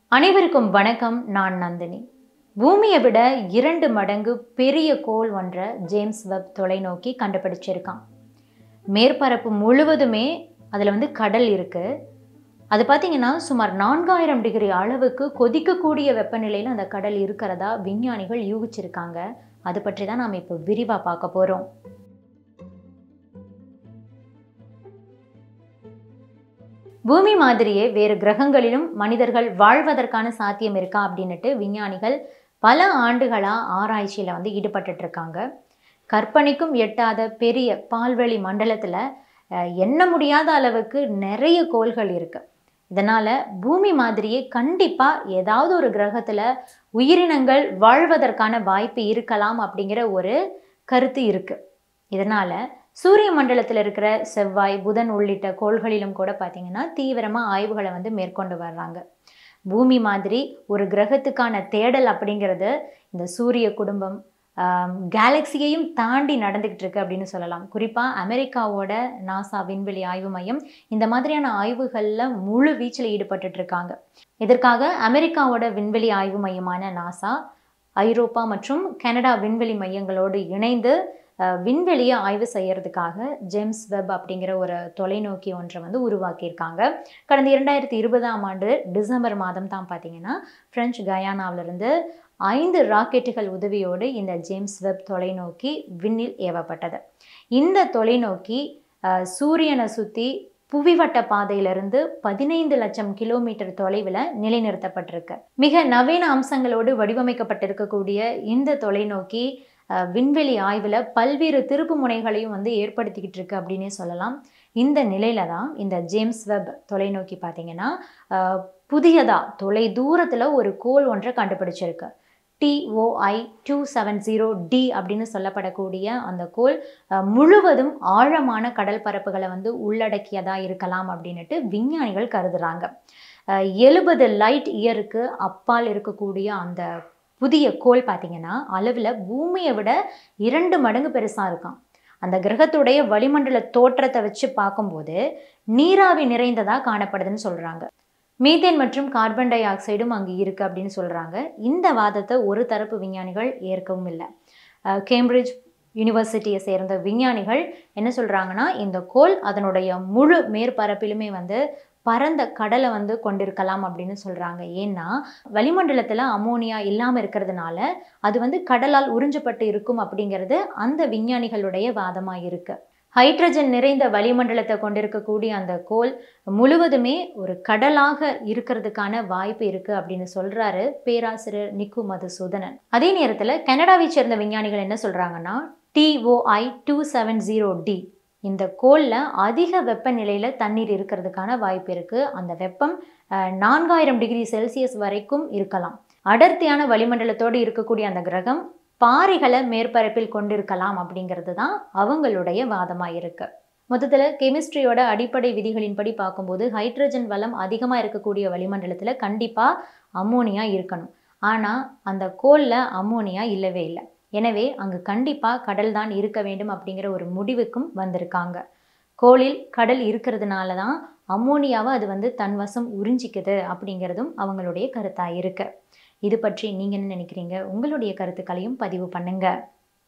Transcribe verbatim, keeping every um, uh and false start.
அனைவருக்கும் வணக்கம். நான் நந்தினி. பூமியை விட இரண்டு மடங்கு பெரிய கோள் ஒன்றை ஜேம்ஸ் வெப் தொலைநோக்கி கண்டுபிடிச்சிருக்கான். மேற்பரப்பு முழுவதுமே அதில் வந்து கடல் இருக்கு. அது பார்த்தீங்கன்னா சுமார் நான்காயிரம் டிகிரி அளவுக்கு கொதிக்கக்கூடிய வெப்பநிலையில் அந்த கடல் இருக்கிறதா விஞ்ஞானிகள் யூகிச்சிருக்காங்க. அது பற்றி தான் நாம் இப்போ விரிவாக பார்க்க போகிறோம். பூமி மாதிரியே வேறு கிரகங்களிலும் மனிதர்கள் வாழ்வதற்கான சாத்தியம் இருக்கா அப்படின்னுட்டு விஞ்ஞானிகள் பல ஆண்டுகளா ஆராய்ச்சியில வந்து ஈடுபட்டு இருக்காங்க. கற்பனைக்கும் எட்டாத பெரிய பால்வெளி மண்டலத்துல எண்ண முடியாத அளவுக்கு நிறைய கோள்கள் இருக்கு. இதனால பூமி மாதிரியே கண்டிப்பா ஏதாவது ஒரு கிரகத்துல உயிரினங்கள் வாழ்வதற்கான வாய்ப்பு இருக்கலாம் அப்படிங்கிற ஒரு கருத்து இருக்கு. இதனால சூரிய மண்டலத்தில் இருக்கிற செவ்வாய், புதன் உள்ளிட்ட கோள்களிலும் கூட பார்த்தீங்கன்னா தீவிரமாக ஆய்வுகளை வந்து மேற்கொண்டு வர்றாங்க. பூமி மாதிரி ஒரு கிரகத்துக்கான தேடல் அப்படிங்கிறது இந்த சூரிய குடும்பம் கேலக்சியையும் தாண்டி நடந்துக்கிட்டு இருக்கு அப்படின்னு சொல்லலாம். குறிப்பாக அமெரிக்காவோட நாசா விண்வெளி ஆய்வு மையம் இந்த மாதிரியான ஆய்வுகளில் முழு வீச்சில் ஈடுபட்டு இருக்காங்க. இதற்காக அமெரிக்காவோட விண்வெளி ஆய்வு மையமான நாசா ஐரோப்பா மற்றும் கனடா விண்வெளி மையங்களோடு இணைந்து விண்வெளியை ஆய்வு செய்யறதுக்காக ஜேம்ஸ் வெப் அப்படிங்கிற ஒரு தொலைநோக்கி ஒன்றை வந்து உருவாக்கியிருக்காங்க. கடந்த இரண்டாயிரத்தி இருபதாம் ஆண்டு டிசம்பர் மாதம் தான் பார்த்தீங்கன்னா பிரெஞ்சு கயானாவிலிருந்து ஐந்து ராக்கெட்டுகள் உதவியோடு இந்த ஜேம்ஸ் வெப் தொலைநோக்கி விண்ணில் ஏவப்பட்டது. இந்த தொலைநோக்கி சூரியனை சுற்றி புவிவட்ட பாதையிலிருந்து பதினைந்து லட்சம் கிலோமீட்டர் தொலைவில் நிலைநிறுத்தப்பட்டிருக்கு. மிக நவீன அம்சங்களோடு வடிவமைக்கப்பட்டிருக்கக்கூடிய இந்த தொலைநோக்கி விண்வெளி ஆய்வில் பல்வேறு திருப்பு முனைகளையும் வந்து ஏற்படுத்திக்கிட்டு இருக்கு அப்படின்னே சொல்லலாம். இந்த நிலையில தான் இந்த ஜேம்ஸ் வெப் தொலைநோக்கி பார்த்தீங்கன்னா புதியதா தொலை தூரத்தில் ஒரு கோள் ஒன்றை கண்டுபிடிச்சிருக்கு. T O I two seven zero T அப்படின்னு சொல்லப்படக்கூடிய அந்த கோள் முழுவதும் ஆழமான கடல் பரப்புகளை வந்து உள்ளடக்கியதா இருக்கலாம் அப்படின்னுட்டு விஞ்ஞானிகள் கருதுறாங்க. எழுபது லைட் இயருக்கு அப்பால் இருக்கக்கூடிய அந்த புதிய கோள் பார்த்தீங்கன்னா அளவில் பூமியை விட இரண்டு மடங்கு பெருசாக இருக்கான். அந்த கிரகத்துடைய வளிமண்டல தோற்றத்தை வச்சு பார்க்கும்போது நீராவி நிறைந்ததாக காணப்படுதுன்னு சொல்கிறாங்க. மீத்தேன் மற்றும் கார்பன் டை ஆக்சைடும் அங்கே இருக்குது அப்படின்னு சொல்கிறாங்க. இந்த வாதத்தை ஒரு தரப்பு விஞ்ஞானிகள் ஏற்கவும் இல்லை. கேம்பிரிட்ஜ் யூனிவர்சிட்டியை சேர்ந்த விஞ்ஞானிகள் என்ன சொல்கிறாங்கன்னா இந்த கோள் அதனுடைய முழு மேற்பரப்பிலுமே வந்து பரந்த கடலை வந்து கொண்டிருக்கலாம் அப்படின்னு சொல்கிறாங்க. ஏன்னா வளிமண்டலத்தில் அமோனியா இல்லாமல் இருக்கிறதுனால அது வந்து கடலால் உறிஞ்சப்பட்டு இருக்கும் அப்படிங்கிறது அந்த விஞ்ஞானிகளுடைய வாதமாக இருக்குது. ஹைட்ரஜன் நிறைந்த வளிமண்டலத்தை கொண்டிருக்கக்கூடிய அந்த கோள் முழுவதுமே ஒரு கடலாக இருக்கிறதுக்கான வாய்ப்பு இருக்குது அப்படின்னு சொல்கிறாரு பேராசிரியர் நிக்கு மதுசூதனன். அதே நேரத்தில் கனடாவை சேர்ந்த விஞ்ஞானிகள் என்ன சொல்கிறாங்கன்னா T O I two seven zero T இந்த கோளில் அதிக வெப்பநிலையில் தண்ணீர் இருக்கிறதுக்கான வாய்ப்பு இருக்குது. அந்த வெப்பம் நான்காயிரம் டிகிரி செல்சியஸ் வரைக்கும் இருக்கலாம். அடர்த்தியான வளிமண்டலத்தோடு இருக்கக்கூடிய அந்த கிரகம் பாறைகளை மேற்பரப்பில் கொண்டிருக்கலாம் அப்படிங்கிறது தான் அவங்களுடைய வாதமாக இருக்கு. மொத்தத்தில் கெமிஸ்ட்ரியோட அடிப்படை விதிகளின்படி பார்க்கும்போது ஹைட்ரஜன் வளம் அதிகமாக இருக்கக்கூடிய வளிமண்டலத்தில் கண்டிப்பாக அம்மோனியா இருக்கணும். ஆனால் அந்த கோளில் அம்மோனியா இல்லவே இல்லை. எனவே அங்கு கண்டிப்பாக கடல் தான் இருக்க வேண்டும் அப்படிங்கிற ஒரு முடிவுக்கும் வந்திருக்காங்க. கோளில் கடல் இருக்கிறதுனால தான் அம்மோனியாவை அது வந்து தன் வசம் உறிஞ்சிக்குது அப்படிங்கிறதும் அவங்களுடைய கருத்தாக இருக்கு. இது பற்றி நீங்கள் என்ன நினைக்கிறீங்க? உங்களுடைய கருத்துக்களையும் பதிவு பண்ணுங்க.